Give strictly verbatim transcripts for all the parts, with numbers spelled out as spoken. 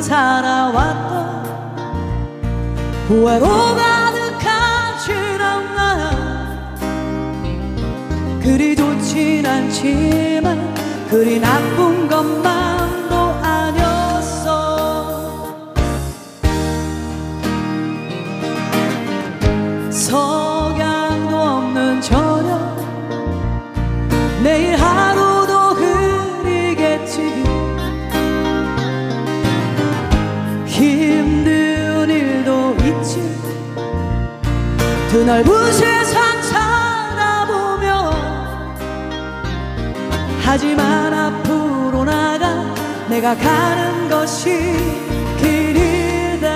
살아왔던 후회로 가득한 지난 날 그리 좋진 않지만 그리 나쁜 것만도 아니었어. 석양도 없는 저녁 내일 하루도 흐리겠지. 힘든 일도 있지. 드넓은 세상 살아보며 하지만 앞으로 나가 내가 가는 것이 길이다.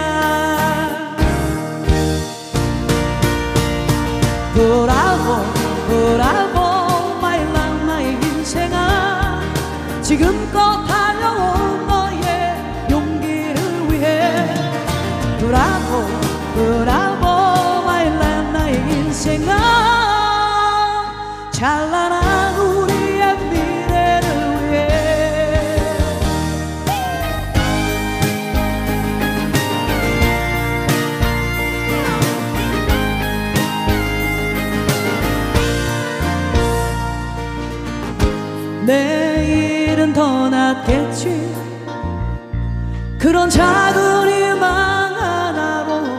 브라보 브라보 마이 라 나의 인생아 지금껏 달려온 너의 용기를 위해 브라보 브라보 마이 라 나의 인생아 찬란한 우리의 미래를 위해. 내일은 더 낫겠지. 그런 작은 희망 하나로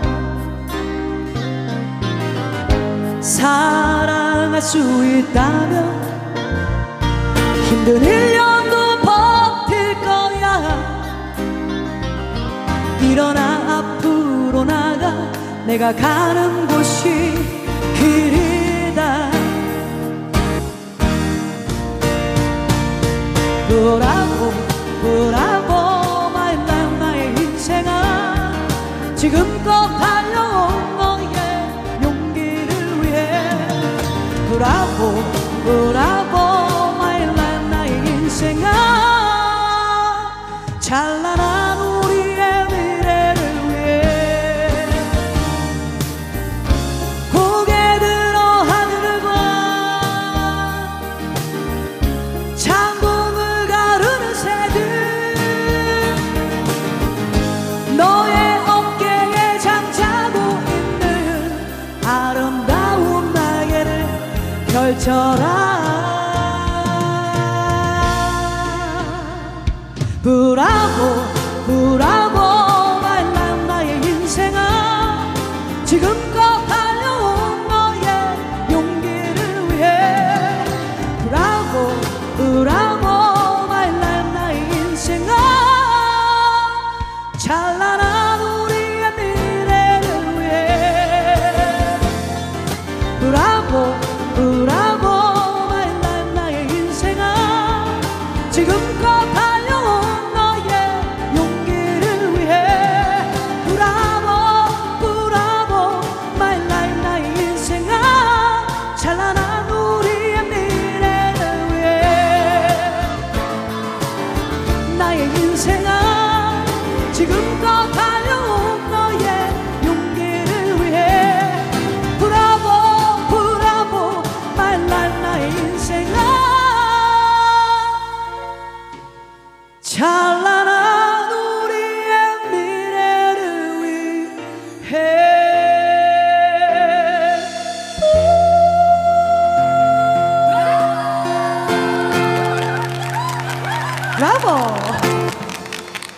사랑할 수 있다면 힘든 일 년도 버틸 거야. 일어나 앞으로 나가 내가 가는 곳이 길이다. 브라보 브라보 마이 라 나의 인생아 지금껏 달려온 너의 용기를 위해 브라보 브라보 마이 라 나의 인생아 찬란한 우리의 미래를 위해. 고개 들어 하늘을 봐 창공을 가르는 새들 너의 어깨에 잠자고 있는 아름다운 날개를 펼쳐라. 브라보 브라보 마이 라 나의 인생아 지금껏 달려온 너의 용기를 위해 브라보 브라보 마이 라 나의 인생아 찬란한